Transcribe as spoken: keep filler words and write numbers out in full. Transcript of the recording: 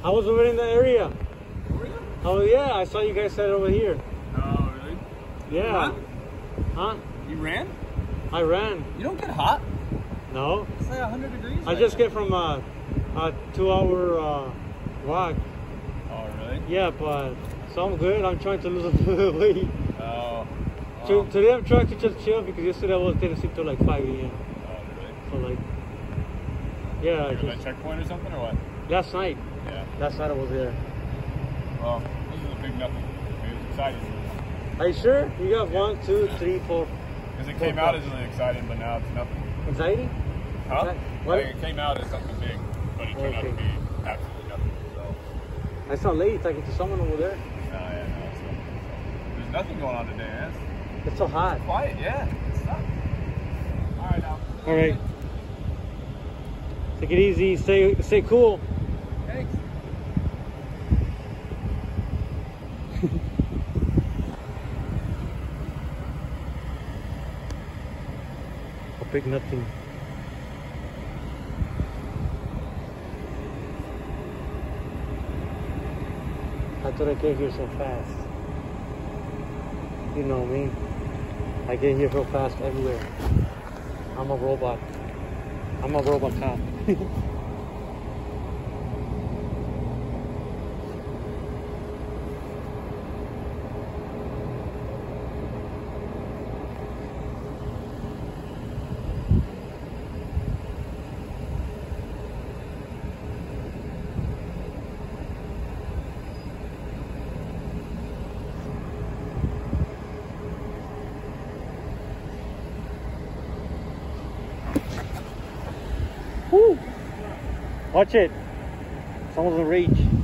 I was over in the area. Were you? Oh yeah, I saw you guys set over here. Oh, really? Yeah. You Huh? You ran? I ran. You don't get hot? No. It's like one hundred degrees. I right just now. get from a, a two-hour uh, walk. Oh, really? Yeah, but so I'm good. I'm trying to lose a little weight. Oh. To, Oh, today I'm trying to just chill because yesterday I was didn't sleep till like five A M oh really? So like, yeah, I You at just, checkpoint or something, or what? last night, Yeah. last night I was there. Well, this is a big nothing. It was exciting. Are you sure? You got one, two, three, four. Because it came out as really exciting, but now it's nothing. Anxiety? Huh? What? Like it came out as something big, but it turned out to Okay. be absolutely nothing. So, I saw lady talking to someone over there. no, yeah, no, it's nothing. So, there's nothing going on today, man. It's It's so hot. quiet, yeah. It's not. All right, now. All right. Take it easy. Stay, stay cool. Thanks. A big nothing. I thought I'd get here so fast. You know me. I get here so fast everywhere. I'm a robot. I'm a robot cop. Woo! Watch it. Someone's in reach.